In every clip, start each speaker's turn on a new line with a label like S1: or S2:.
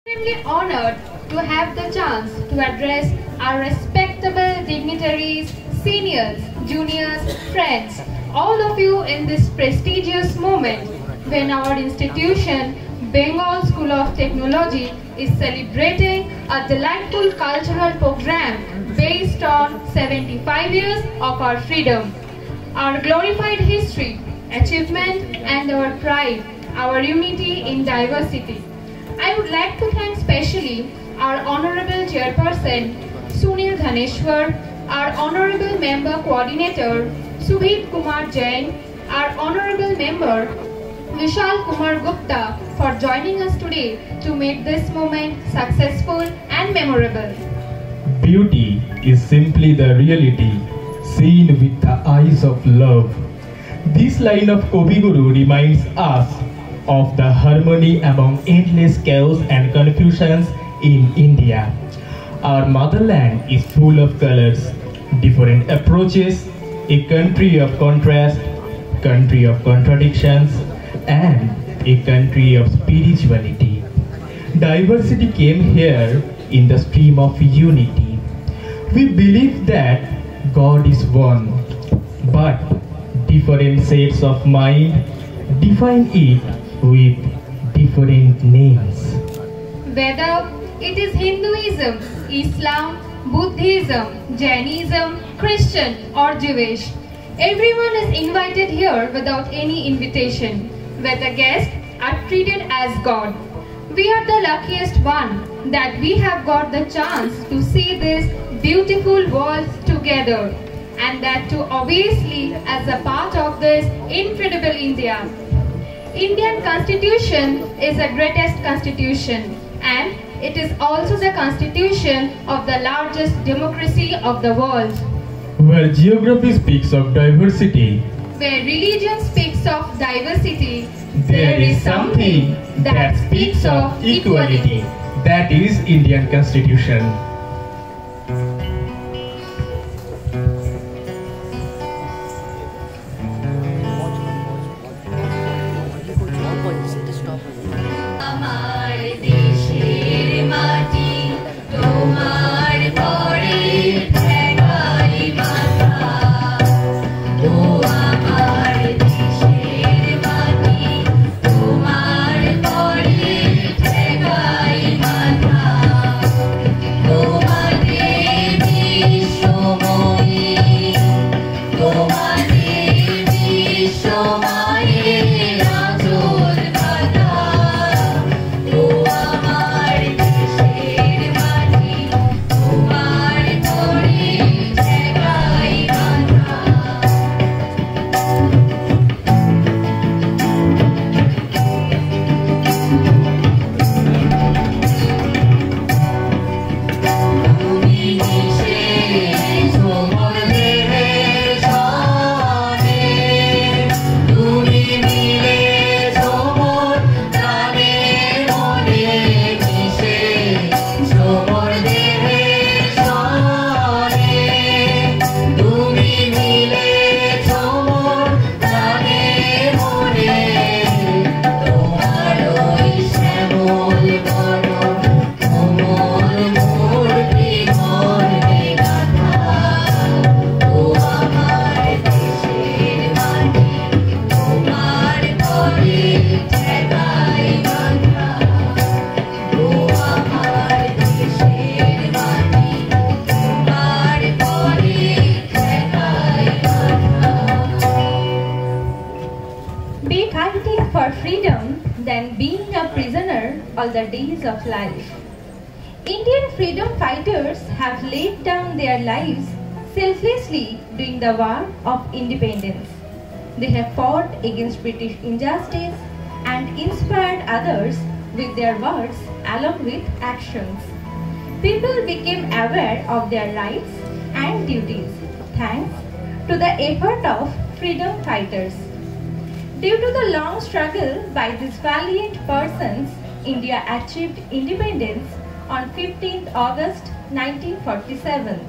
S1: Extremely honored to have the chance to address our respectable dignitaries, seniors, juniors, friends, all of you in this prestigious moment when our institution, Bengal School of Technology, is celebrating a delightful cultural program based on 75 years of our freedom, our glorified history, achievement and our pride, our unity in diversity. I would like to thank specially our Honorable Chairperson Sunil Dhaneshwar, our Honorable Member Coordinator Subhit Kumar Jain, our Honorable Member Vishal Kumar Gupta for joining us today to make this moment successful and memorable.
S2: Beauty is simply the reality seen with the eyes of love. This line of Kavi Guru reminds us of the harmony among endless chaos and confusions in India. Our motherland is full of colors, different approaches, a country of contrast, country of contradictions, and a country of spirituality. Diversity came here in the stream of unity. We believe that God is one, but different sets of mind define it with different names.
S1: Whether it is Hinduism, Islam, Buddhism, Jainism, Christian or Jewish, everyone is invited here without any invitation, where the guests are treated as God. We are the luckiest one that we have got the chance to see this beautiful world together, and that too obviously as a part of this incredible India. Indian Constitution is the greatest constitution, and it is also the constitution of the largest democracy of the world.
S2: Where geography speaks of diversity,
S1: Where religion speaks of diversity,
S2: there is something that speaks of equality. That is Indian Constitution.
S1: all the days of life. Indian freedom fighters have laid down their lives selflessly during the war of independence. They have fought against British injustice and inspired others with their words along with actions. People became aware of their rights and duties thanks to the effort of freedom fighters. Due to the long struggle by these valiant persons, India achieved independence on 15th August 1947.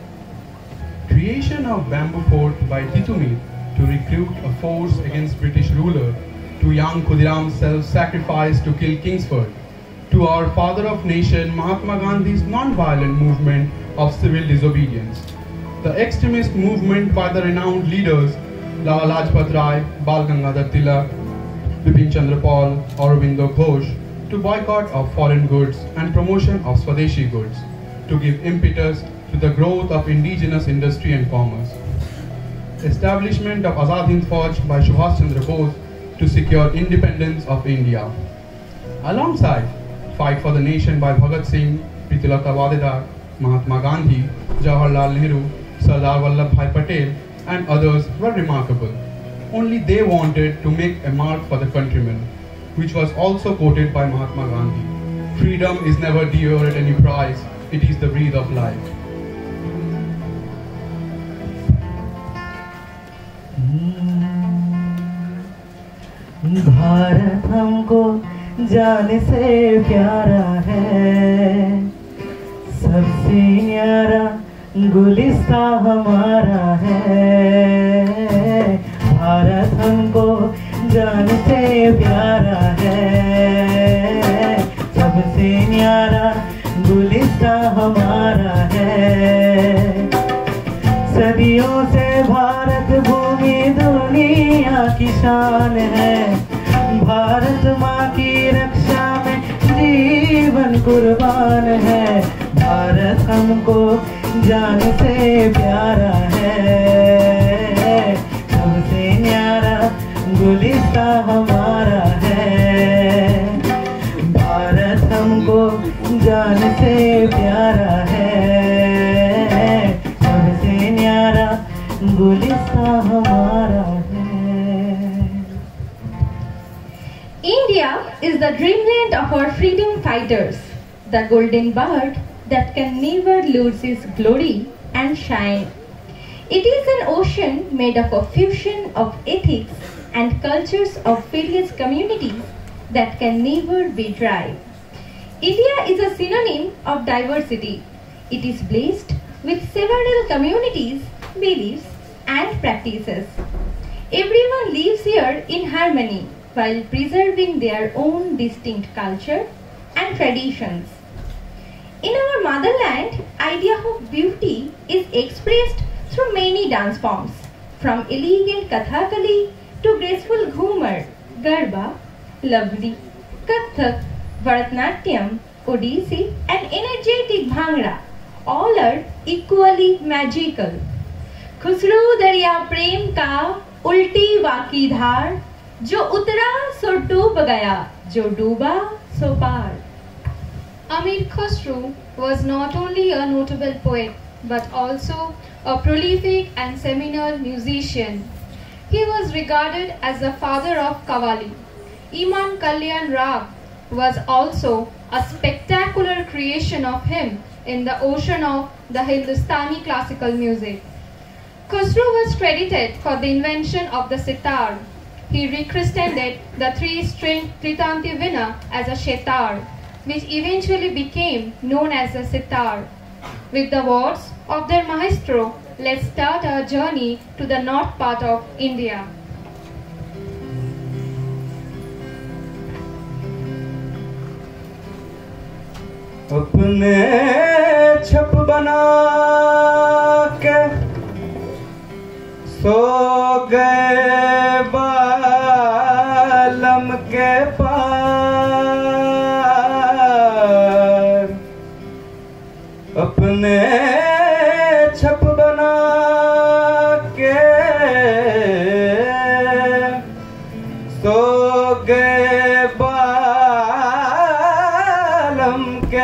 S3: Creation of Bamboo Fort by Titumi to recruit a force against British ruler to young Khudiram's self-sacrifice to kill Kingsford. to our father of nation Mahatma Gandhi's non-violent movement of civil disobedience. The extremist movement by the renowned leaders Lala Lajpat Rai, Bal Gangadhar Tilak, Bipin Chandra Pal, Aurobindo Ghosh to boycott of foreign goods and promotion of Swadeshi goods to give impetus to the growth of indigenous industry and commerce. Establishment of Azad Hind Fauj by Subhash Chandra Bose to secure independence of India. Alongside, fight for the nation by Bhagat Singh, Pritilaka Wadedar, Mahatma Gandhi, Jawaharlal Nehru, Sardar Vallabhbhai Patel and others were remarkable. Only they wanted to make a mark for the countrymen, which was also quoted by Mahatma Gandhi. Freedom is never dear at any price, it is the breath of life.
S4: Bharat हमको जान से प्यारा है, सबसे न्यारा गुलिस्ता हमारा है। भारत हमको जान से प्यारा है, सबसे न्यारा गुलिस्ता हमारा है। सदियों से भारत भूमि दुनिया की शान है, भारत माँ की रक्षा में जीवन कुर्बान है। भारत हमको जान से प्यारा है, सबसे न्यारा गुलिस्ता हमारा है। भारत हमको जान से प्यारा है, सबसे न्यारा गुलिस्ता हमारा है।
S1: India is the dreamland of our freedom fighters, the golden bird that can never lose its glory and shine. It is an ocean made up of fusion of ethics and cultures of various communities that can never be dry. India is a synonym of diversity. It is blessed with several communities, beliefs and practices. Everyone lives here in harmony while preserving their own distinct culture and traditions. In our motherland, idea of beauty is expressed through many dance forms, from elegant Kathakali to graceful Ghumar, Garba, Lavri, Kathak, Bharatnatyam, Odissi and energetic Bhangra. All are equally magical. Khusru दरिया प्रेम का उल्टी वाकी धार, जो उतरा सो डूब गया, जो डूबा सो पार. Amir Khusro was not only a notable poet but also a prolific and seminal musician. He was regarded as the father of Qawwali. Iman Kalyan Rag was also a spectacular creation of him in the ocean of the Hindustani classical music. Khusro was credited for the invention of the sitar. He rechristened the three-stringed Tritanti Veena as a shetar, which eventually became known as the sitar. With the words of their maestro, let's start our journey to the north part of India.
S4: अपने छप बना के सो गए बालम के पार, अपने छप बना के सो गए बालम के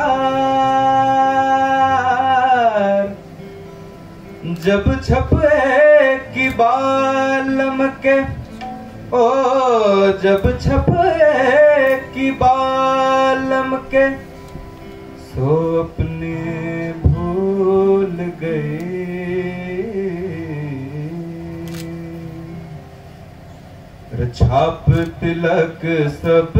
S4: पार, जब छपे की बालम के ओ जब छपे की बालम के सो अपने भूल गए, छाप तिलक सब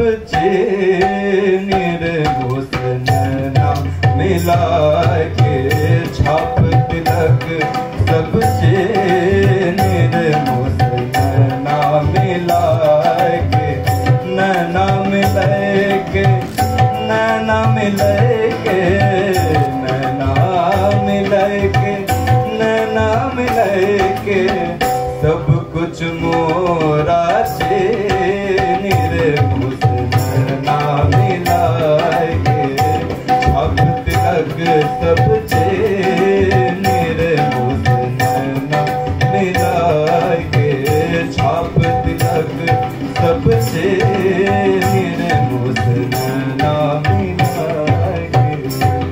S4: चेनिर घोषण नाम मिला के, छाप तिलक सब चेनिर घोषण नाम मिला के, नैना मिला के नैना मिले के नैना मिले के नैना मिले के सब कुछ मोरा छे निरे नैना मिलाए के छाप तिलक सब छे निरे नैना मिलाए के छाप तिलक सब छे निरे नैना मिलाए के।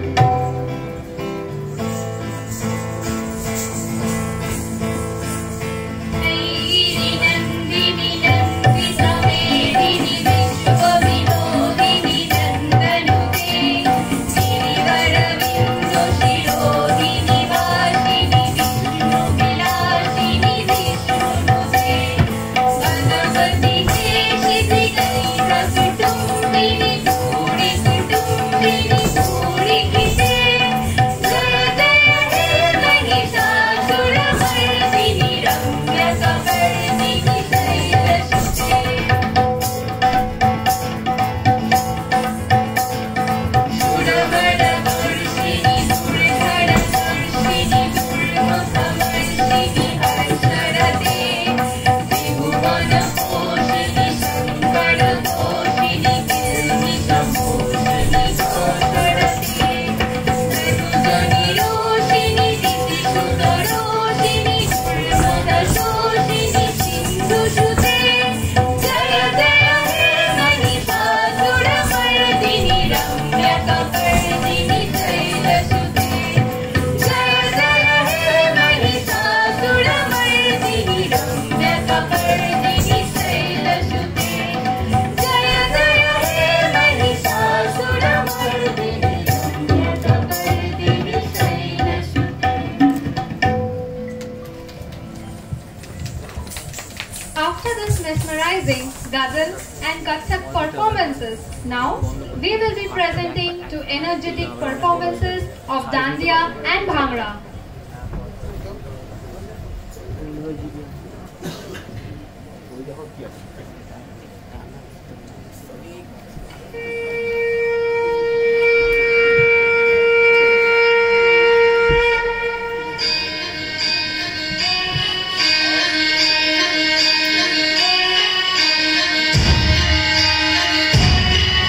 S1: After this mesmerizing Ghazal and Kathak performances, now we will be presenting two energetic performances of Dandiya and Bhangra.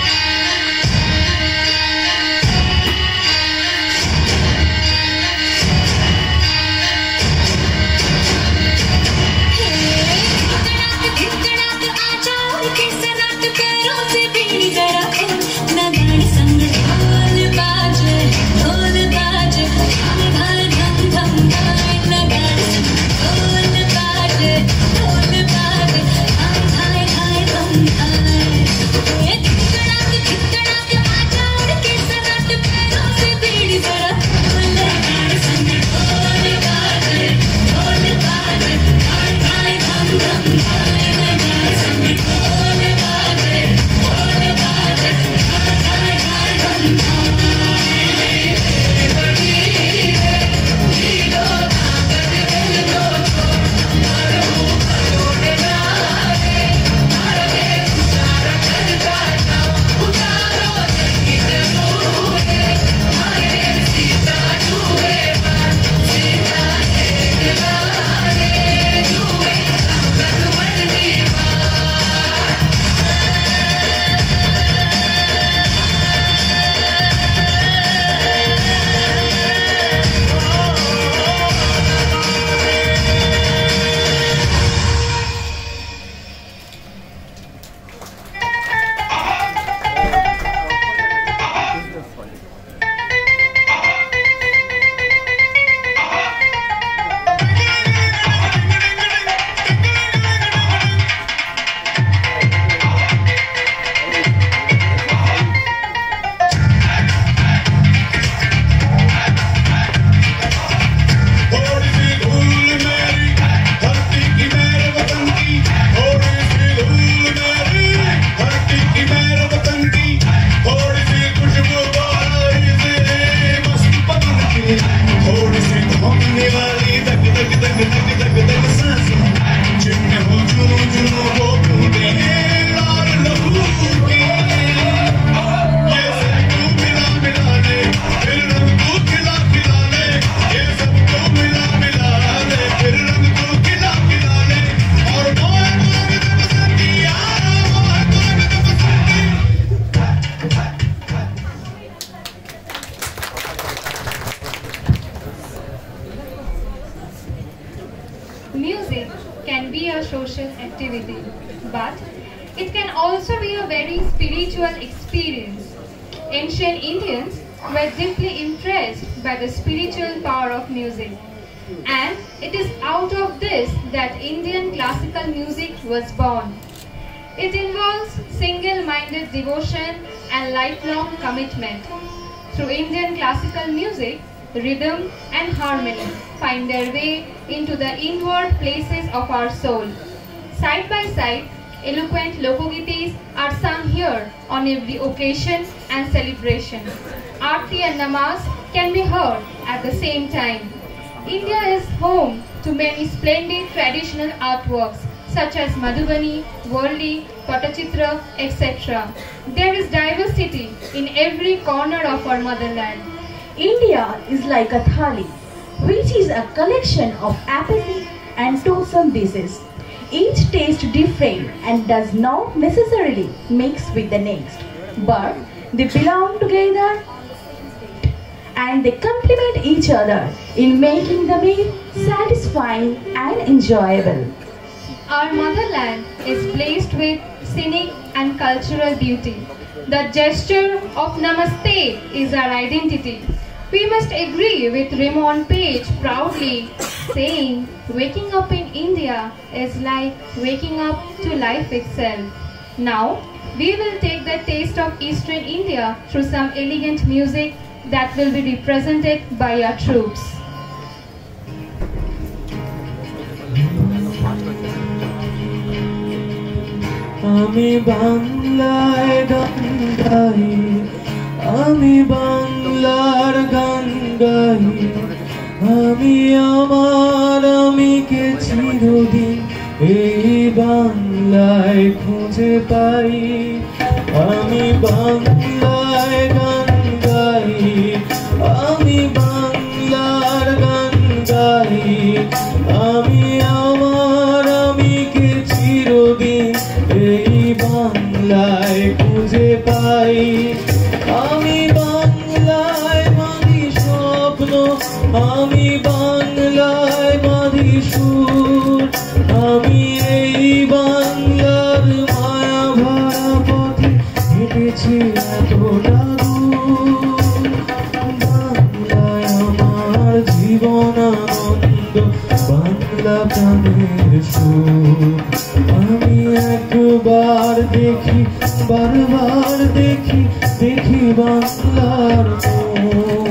S5: Thank
S1: be a very spiritual experience. Ancient Indians were deeply impressed by the spiritual power of music. And it is out of this that Indian classical music was born. It involves single-minded devotion and lifelong commitment. Through Indian classical music, rhythm and harmony find their way into the inward places of our soul. Side by side, eloquent lokogitis are sung here on every occasion and celebration. Aarti and namaz can be heard at the same time. India is home to many splendid traditional artworks such as Madhubani, Worli, Patachitra, etc. There is diversity in every corner of our motherland.
S5: India is like a thali, which is a collection of apathy and toothsome dishes. Each tastes different and does not necessarily mix with the next, but they belong together and they complement each other in making the meal satisfying and enjoyable.
S1: Our motherland is blessed with scenic and cultural beauty. The gesture of Namaste is our identity. We must agree with Raymond Page proudly saying, waking up in India is like waking up to life itself. Now, we will take the taste of Eastern India through some elegant music that will be represented by our troops.
S4: আমি বাংলায় গান গাই, আমি বাংলার গান গাই, আমি আমার আমিকে চিরদিন এই বাংলায় খুঁজে পাই। আমি বাংলায় গান গাই, আমি বাংলার গান গাই, আমি আমার আমিকে চিরদিন এই বাংলায় খুঁজে পাই। আমি বাংলায় বাঁধি স্বপ্ন, আমি বাংলায় বাঁধি সুর, আমি এই বাংলার মায়া ভরা পথে হেঁটেছি এতটা দূর। বাংলায় আমার জীবন আনন্দ, বাংলা প্রাণের সুর। আমি একবার দেখি, বারবার দেখি, দেখি বাংলার মুখ।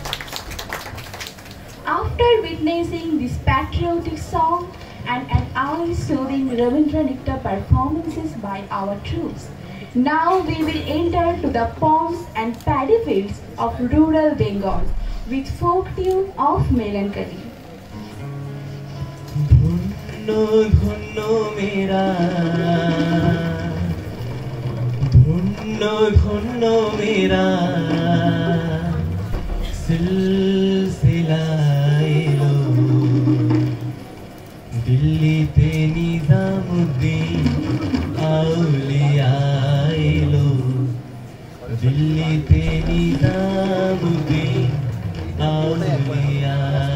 S5: After witnessing this patriotic song and an enjoy soothing Ravindra Nectar performances by our troops. Now we will enter to the ponds and paddy fields of rural Bengal with folk tune of melancholy.
S4: धुन्नो धुन्नो मेरा धुन्नो धुन्नो मेरा सिलसिला yellow Delhi ते निजामुद्दीन औलिया yellow Delhi ते निजामुद्दीन औलिया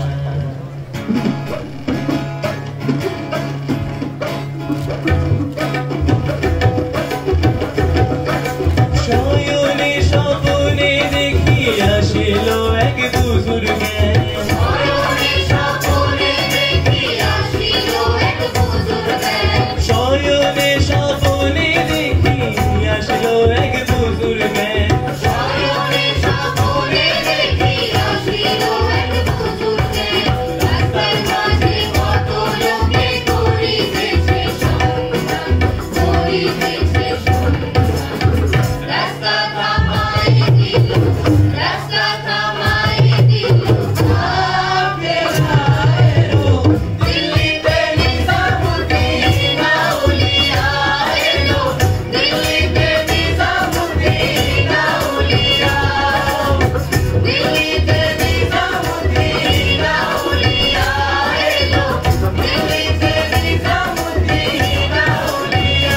S4: আসিলো এক বুজুর্গে শয়নে স্বপনে দেখি আসিলো এক বুজুর্গে শয়নে স্বপনে দেখি আসিলো এক বুজুর্গে শয়নে স্বপনে দেখি আসিলো এক বুজুর্গে রাস্তার মাঝে কত লোকে করিতেছে সন্ধান করিতেছে সন্ধান রাস্তা থামাই দিল রাস্তা থামাই দিল দিল্লিতে নিজামুদ্দিন আউলিয়া এলো দিল্লিতে নিজামুদ্দিন আউলিয়া দিল্লিতে নিজামুদ্দিন আউলিয়া এলো দিল্লিতে নিজামুদ্দিন আউলিয়া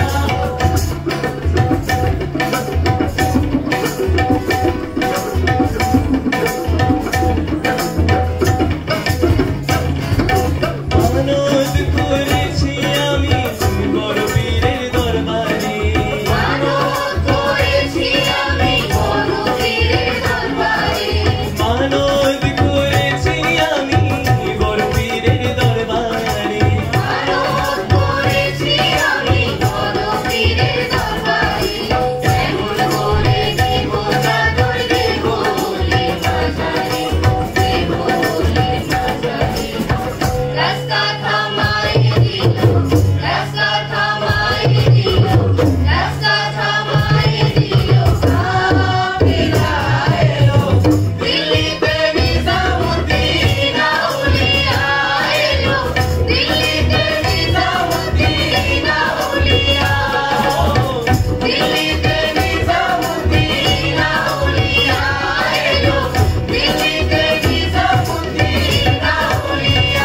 S4: মানদ করেছি আমি বড় পীরের দরবারে মানদ করেছি আমি বড় পীরের দরবারে মানদ করেছি আমি বড় পীরের দরবারে মানদ করেছি আমি বড় পীরের দরবারে এমন করে দেব চাদর দেব বলে বাজারে দেব বলে বাজারে রাস্তা থামাই দিল রাস্তা থামাই দিল রাস্তা থামাই দিল কাফেলা এলো দিল্লিতে নিজামুদ্দিন আউলিয়া এলো দিল্লিতে নিজামুদ্দিন আউলিয়া দিল্লিতে নিজামুদ্দিন আউলিয়া এলো দিল্লিতে নিজামুদ্দিন আউলিয়া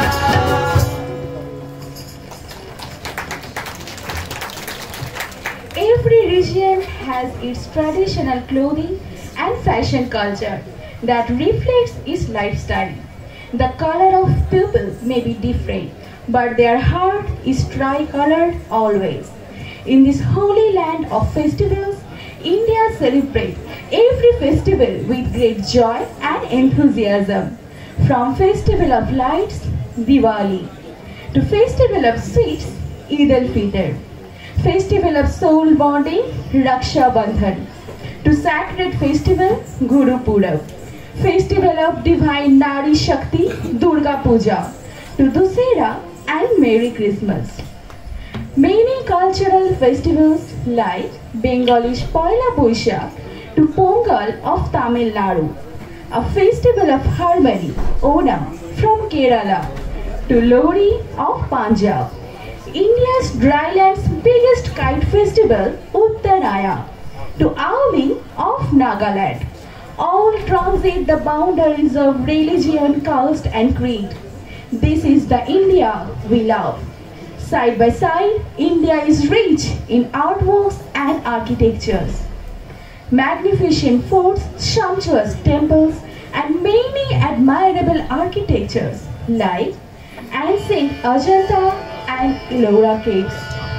S5: Every region has its traditional clothing and fashion culture that reflects its lifestyle. The color of people may be different, but their heart is tricolored always. In this holy land of festivals, India celebrates every festival with great joy and enthusiasm. From Festival of Lights, Diwali, to Festival of Sweets, Eid al-Fitr, Festival of Soul Bonding, Raksha Bandhan, to Sacred Festival, Guru Purab, Festival of Divine Nari Shakti, Durga Puja, to Dussehra and Merry Christmas. Many cultural festivals like Bengali's Poila Boishakh to Pongal of Tamil Nadu, a festival of harmony, Onam from Kerala, to Lohri of Punjab, India's dryland's biggest kite festival, Uttaraya, to Auli of Nagaland. All transit the boundaries of religion, caste and creed. This is the India we love. Side by side, India is rich in artworks and architectures. Magnificent forts, sumptuous temples, and many admirable architectures like ancient Ajanta and Ellora caves.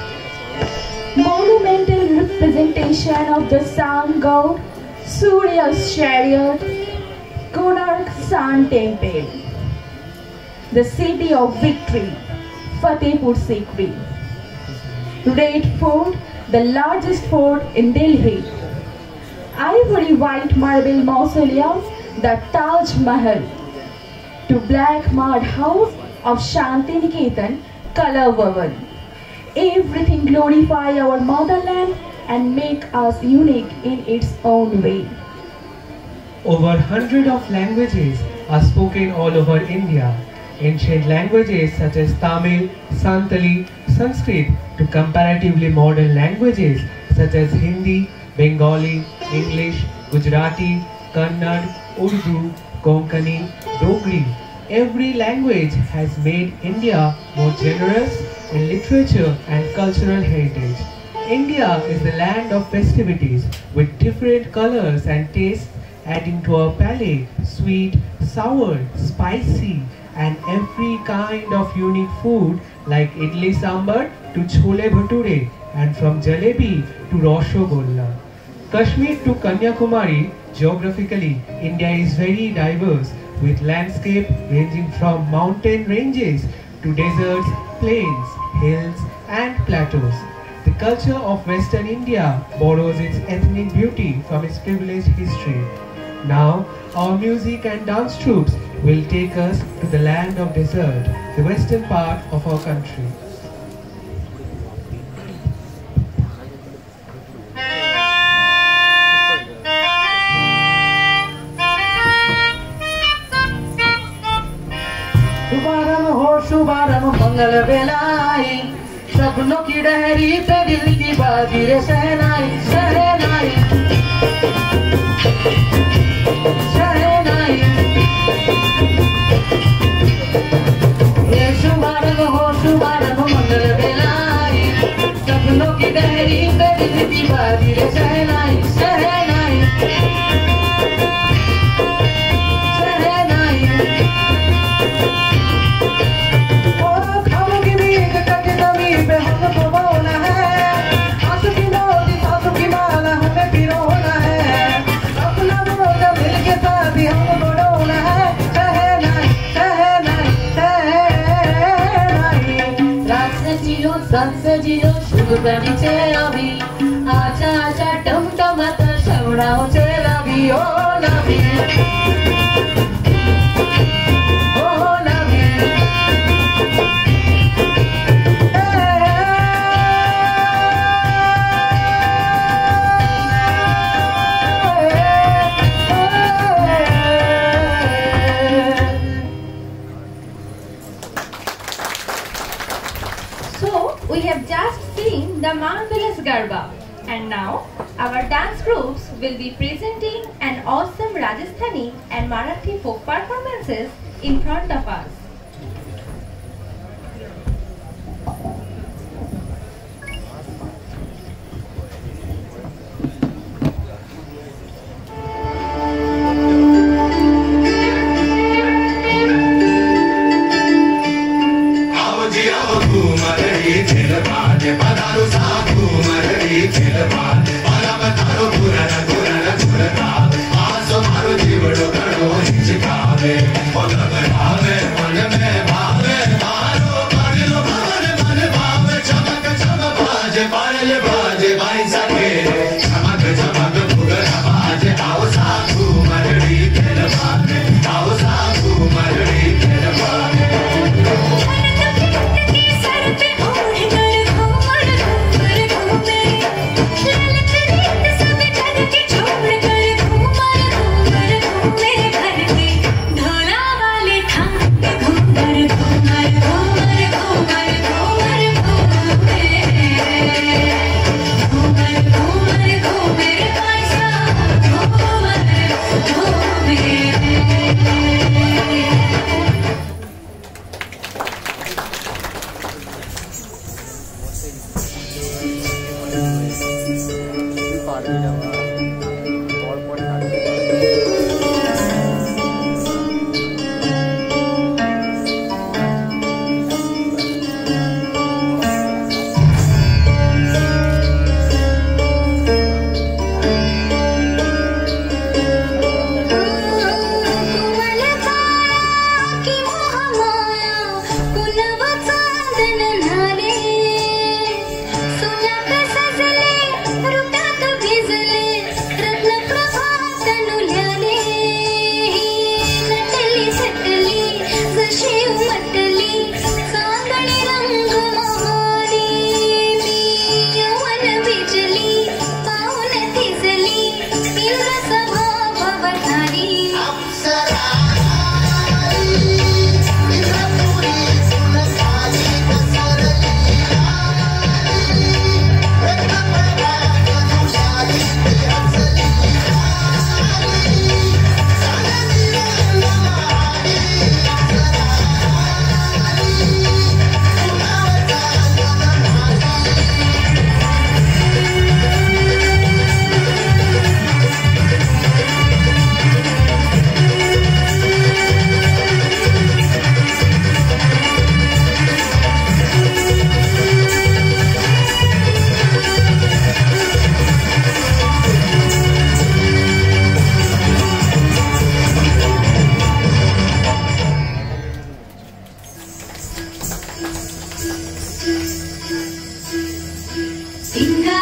S5: Monumental representation of the sun god, Surya's chariot, Konark Sun Temple. The city of victory, Fatehpur Sikri. Red Fort, the largest fort in Delhi. Ivory white marble mausoleum, the Taj Mahal. To black mud house of Shantiniketan, color woven. Everything glorify our motherland and make us unique in its own way.
S6: Over 100 of languages are spoken all over India. Ancient languages such as Tamil, Santali, Sanskrit to comparatively modern languages such as Hindi, Bengali, English, Gujarati, Kannada, Urdu, Konkani, Dogri. Every language has made India more generous in literature and cultural heritage. India is the land of festivities with different colors and tastes adding to our palate sweet, sour, spicy and every kind of unique food like idli sambar to chole bhature and from jalebi to rasgulla. Kashmir to Kanyakumari, geographically, India is very diverse with landscape ranging from mountain ranges to deserts, plains, hills and plateaus. The culture of Western India borrows its ethnic beauty from its privileged history. Now, our music and dance troupes will take us to the land of desert, the western part of our country.
S7: शुभारंभ मंगल बेलाई सपनों की डहरी पे दिल की बाजी रे सहनाई सहनाई सहनाई ये शुभारंभ मंगल बेलाई सपनों की डहरी पे दिल की बाजी रे सहनाई सहनाई सजिलो शुभ गणिचे अभी आचा आचा टमटमत शवडाओ चलावी ओ लवी ओ लवी
S1: We have just seen the marvelous Garba, and now our dance groups will be presenting an awesome Rajasthani and Marathi folk performances in front of us.
S8: सुना का सजले रुटा का भिजले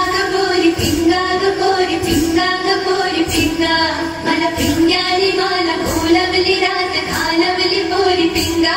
S8: గపోరి పింగా గపోరి పింగా గపోరి పింగా మన పింగాని మాల పూలవలి రాత కాలవలి పోరి పింగా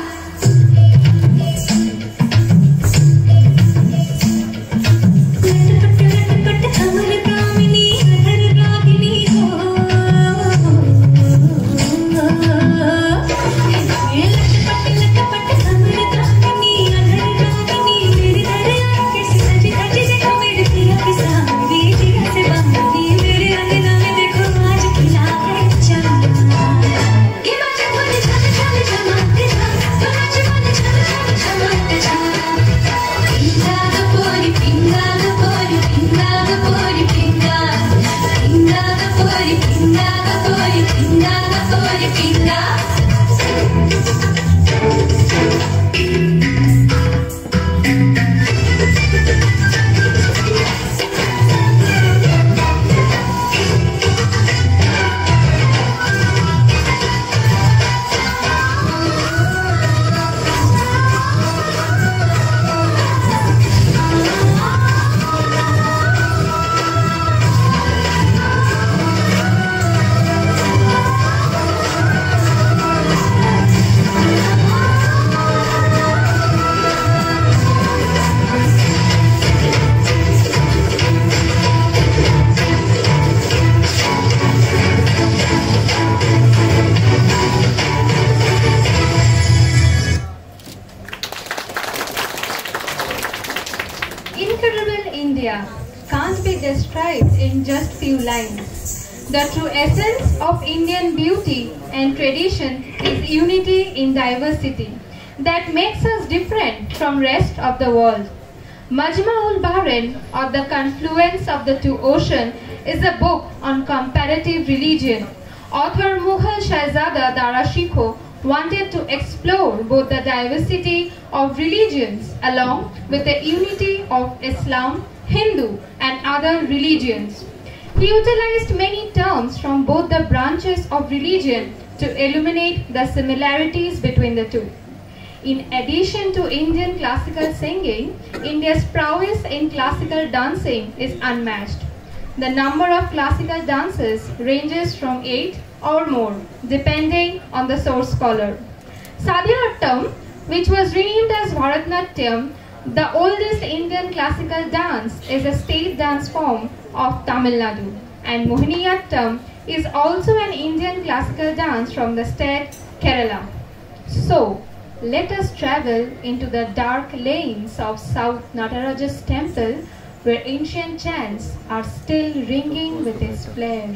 S1: Can't be described in just few lines. The true essence of Indian beauty and tradition is unity in diversity that makes us different from rest of the world. Majma'ul Bahrain, or the confluence of the two oceans, is a book on comparative religion. Author Mughal Shahzada Dara Shikoh wanted to explore both the diversity of religions along with the unity of Islam, Hindu and other religions. He utilized many terms from both the branches of religion to illuminate the similarities between the two. In addition to Indian classical singing, India's prowess in classical dancing is unmatched. The number of classical dances ranges from 8 or more, depending on the source scholar. Sadiyattam, which was renamed as Bharatnatyam, the oldest Indian classical dance, is a state dance form of Tamil Nadu, and Mohiniyattam is also an Indian classical dance from the state Kerala. So, let us travel into the dark lanes of South Nataraja's temple, where ancient chants are still ringing with its flair.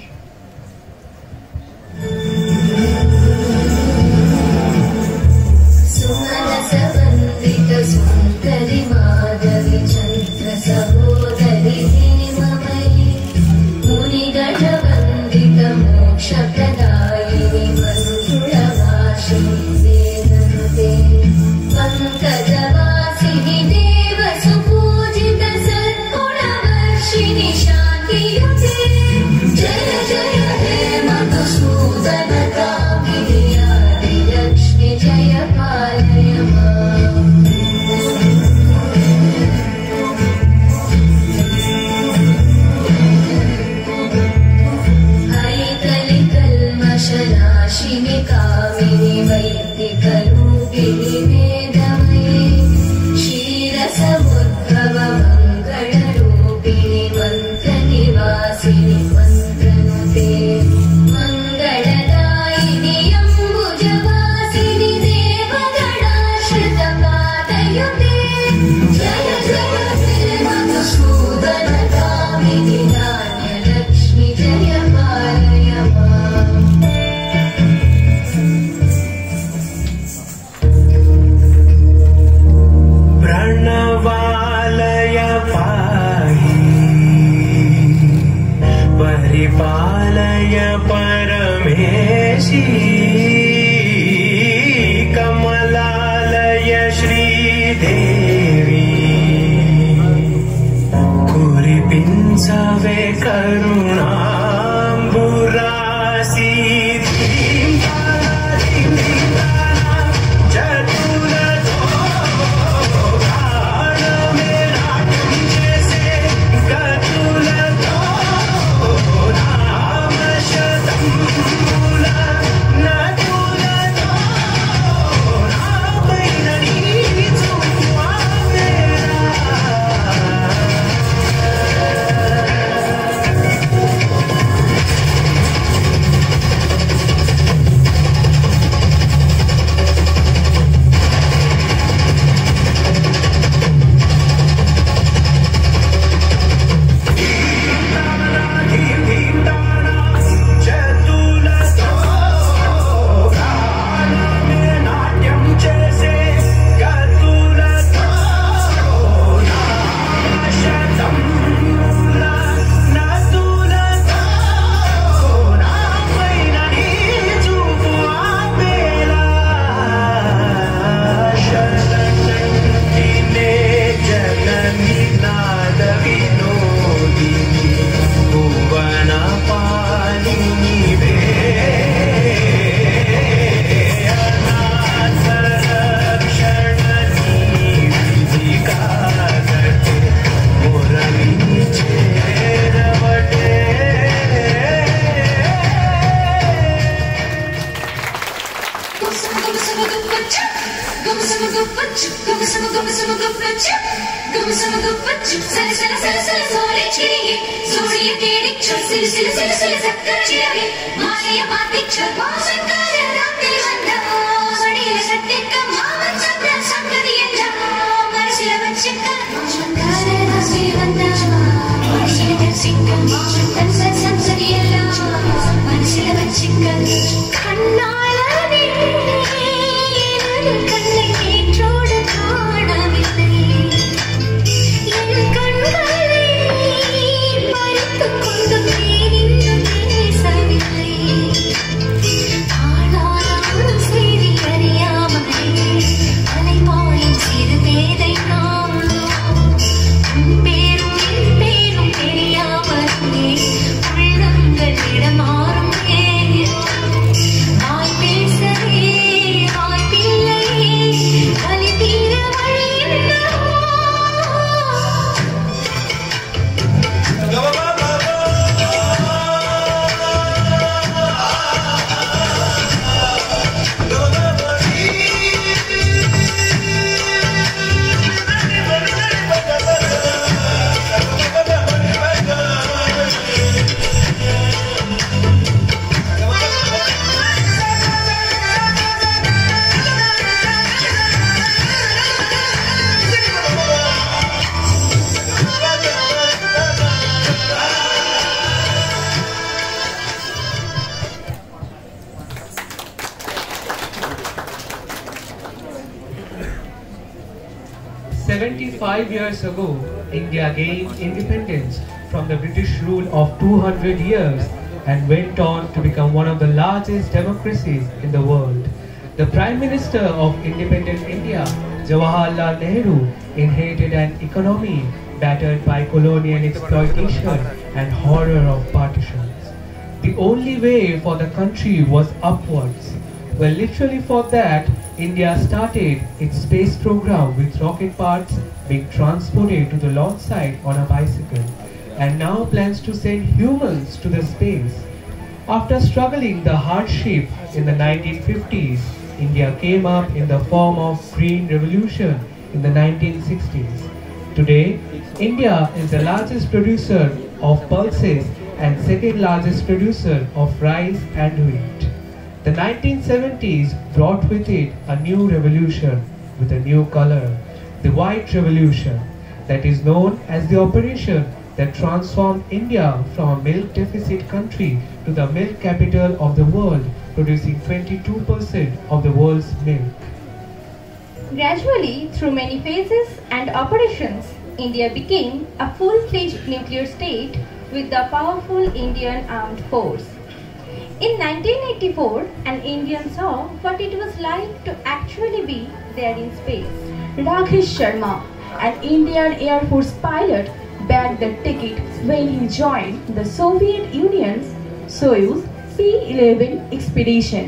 S8: सुंदरी माधवी चंद्र सहोदरी हेममयी मुनि गण वंदित मोक्ष प्रदायिनी मंजुळभाषिणी वेदनुते पंकजवासिनी देव सुपूजित सद्गुणवर्षिणि शान्तियुते जय जय हे मधुसूदन कामिनी आदिलक्ष्मि जय पालय माम् नाशिनि कामिनि वैदिकरूपिणि वेदमयि क्षीरसमुद्भव मङ्गलरूपिणि मन्त्रनिवासिनि मन्त्रनुते मङ्गलदायिनि अम्बुजवासिनि देवगणाश्रितपादयुते जय जय हे मधुसूदन कामिनि धान्यलक्ष्मि जय पालय माम्
S9: प्रणवालय पाहि परिपालय परमेशी कमलालय श्रीदेवी कुरिपिंसवे करुणाम्बुरासी God
S8: पिक्चर सिल सिल सिल सिल सक्कर चिरगे मारिया बात पिक्चर भाषणकार रात्रि वंदा बड़ी सत्य का मावन चक्र संगतियंदा मरसिल वंचकर भाषणकार रात्रि वंदा मरसिल सिंगल भाषण संसदियल्ला मरसिल वंचकर कन्नालने कन्ने केट्रोड काणविल्लै
S6: Years ago, India gained independence from the British rule of 200 years and went on to become one of the largest democracies in the world. The Prime Minister of independent India, Jawaharlal Nehru, inherited an economy battered by colonial exploitation and horror of partitions. The only way for the country was upwards. Well, literally for that, India started its space program with rocket parts being transported to the launch site on a bicycle, and now plans to send humans to the space. After struggling the hardship in the 1950s, India came up in the form of Green Revolution in the 1960s. Today, India is the largest producer of pulses and second largest producer of rice and wheat. The 1970s brought with it a new revolution with a new color, the White Revolution, that is known as the operation that transformed India from a milk deficit country to the milk capital of the world, producing 22% of the world's milk.
S5: Gradually, through many phases and operations, India became a full-fledged nuclear state with the powerful Indian Armed Force. In 1984, an Indian saw what it was like to actually be there in space. Rakesh Sharma, an Indian Air Force pilot, bagged the ticket when he joined the Soviet Union's Soyuz P-11 expedition.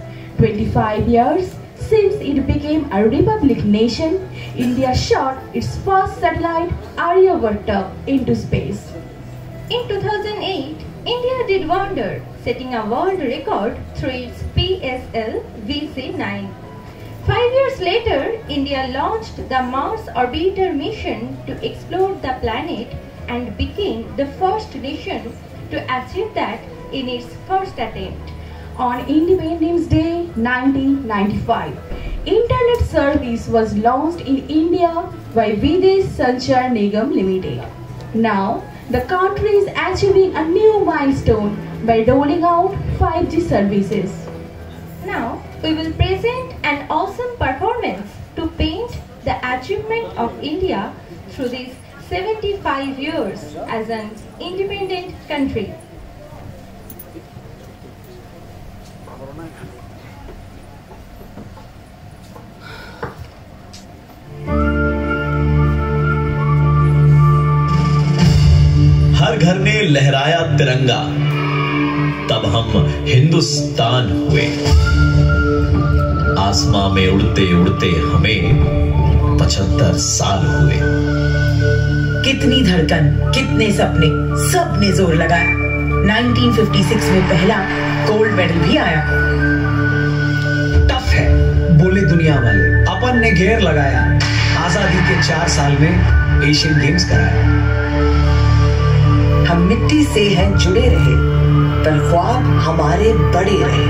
S5: 25 years since it became a republic nation, India shot its first satellite Aryabhatta into space. In 2008, India did wonder, setting a world record through its PSL VC-9. 5 years later, India launched the Mars Orbiter mission to explore the planet and became the first nation to achieve that in its first attempt. On Independence Day 1995, Internet service was launched in India by Videsh Sanchar Nigam Limited. Now, the country is achieving a new milestone by rolling out 5G services. Now, we will present an awesome performance to paint the achievement of India through these 75 years as an independent country.
S10: हर घर ने लहराया तिरंगा, तब हम हिंदुस्तान हुए। आसमां में उड़ते उड़ते हमें 75 साल हुए।
S11: कितनी धड़कन, कितने सपने, सबने जोर लगाया। 1956 में पहला गोल्ड मेडल भी आया।
S12: टफ है बोले दुनिया वाले, अपन ने घेर लगाया। आजादी के 4 साल में एशियन गेम्स कराया। हम
S11: मिट्टी से हैं जुड़े रहे, पर ख्वाब हमारे बड़े रहे।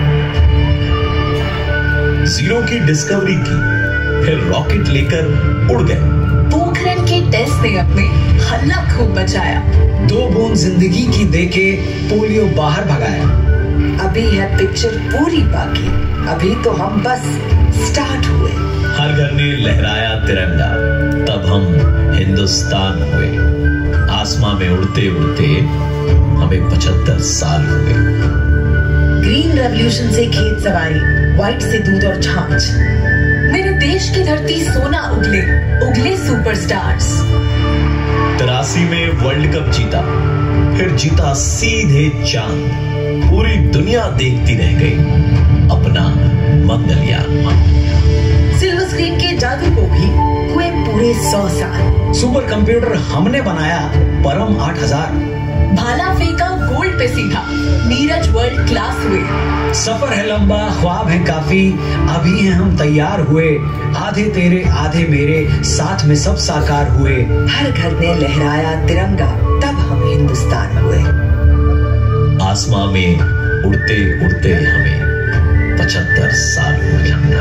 S10: जीरो की डिस्कवरी की, फिर रॉकेट लेकर उड़ गए।
S11: पोखरण के टेस्ट ने अपने हल्ला खूब बचाया।
S12: 2 बूंद जिंदगी की देके पोलियो बाहर भगाया।
S11: अभी है पिक्चर पूरी बाकी, अभी तो हम बस स्टार्ट हुए।
S10: हर घर ने लहराया तिरंगा, तब हम हिंदुस्तान हुए। आसमां में उड़ते उड़ते हमें 75 साल हुए।
S11: ग्रीन रेवोल्यूशन से खेत सवारी, व्हाइट से दूध और छाछ। मेरे देश की धरती सोना उगले, उगले सुपरस्टार्स।
S10: 83 में वर्ल्ड कप जीता, फिर जीता सीधे चांद। पूरी दुनिया देखती रह गई अपना मंगलयान।
S11: सिल्वर स्क्रीन के जादू को भी हुए पूरे 100 साल।
S12: सुपर कंप्यूटर हमने बनाया, परम 8000।
S11: भाला फेंका गोल्ड पे सीधा, नीरज वर्ल्ड क्लास हुए।
S12: सफर है लंबा, ख्वाब है काफी, अभी हैं हम तैयार हुए। आधे तेरे आधे मेरे, साथ में सब साकार हुए।
S11: हर घर ने लहराया तिरंगा, तब हम हिंदुस्तान हुए।
S10: आसमां में उड़ते उड़ते हमें 75 साल हुए।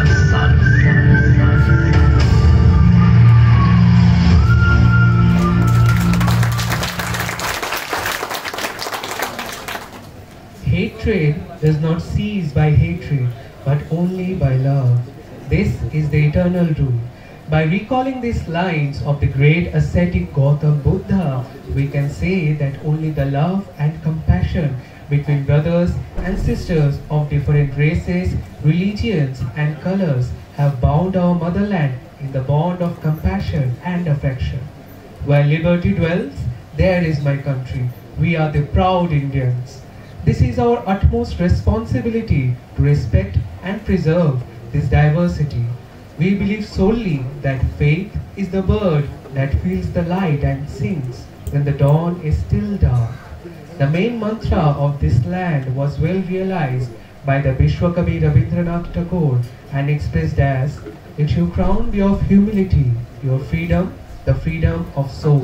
S6: Hatred does not cease by hatred, but only by love. This is the eternal rule. By recalling these lines of the great ascetic Gautam Buddha, we can say that only the love and compassion between brothers and sisters of different races, religions and colors have bound our motherland in the bond of compassion and affection. Where liberty dwells, there is my country. We are the proud Indians. This is our utmost responsibility to respect and preserve this diversity. We believe solely that faith is the bird that feels the light and sings when the dawn is still dark. The main mantra of this land was well realized by the Vishwakavi Rabindranath Tagore and expressed as, "It shall crown your humility, your freedom, the freedom of soul."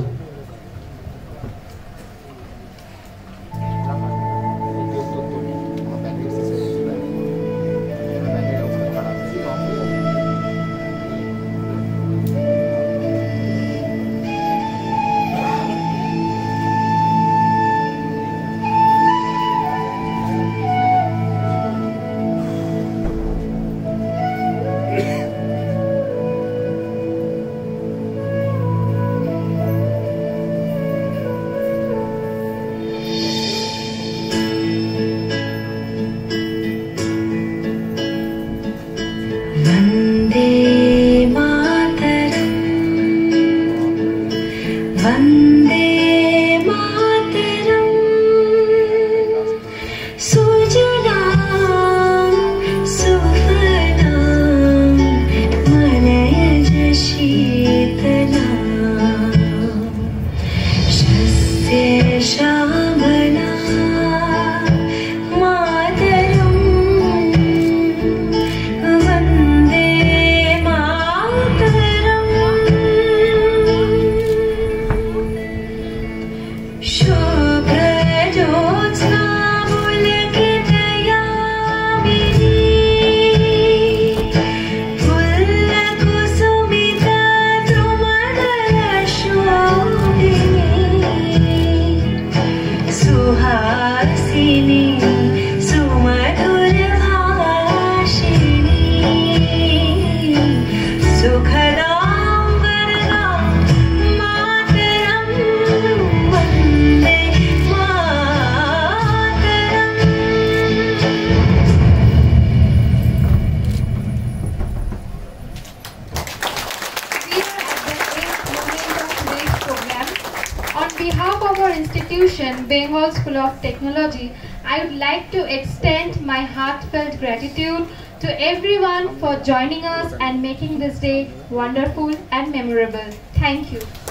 S1: Bengal School of Technology, I would like to extend my heartfelt gratitude to everyone for joining us and making this day wonderful and memorable. Thank you.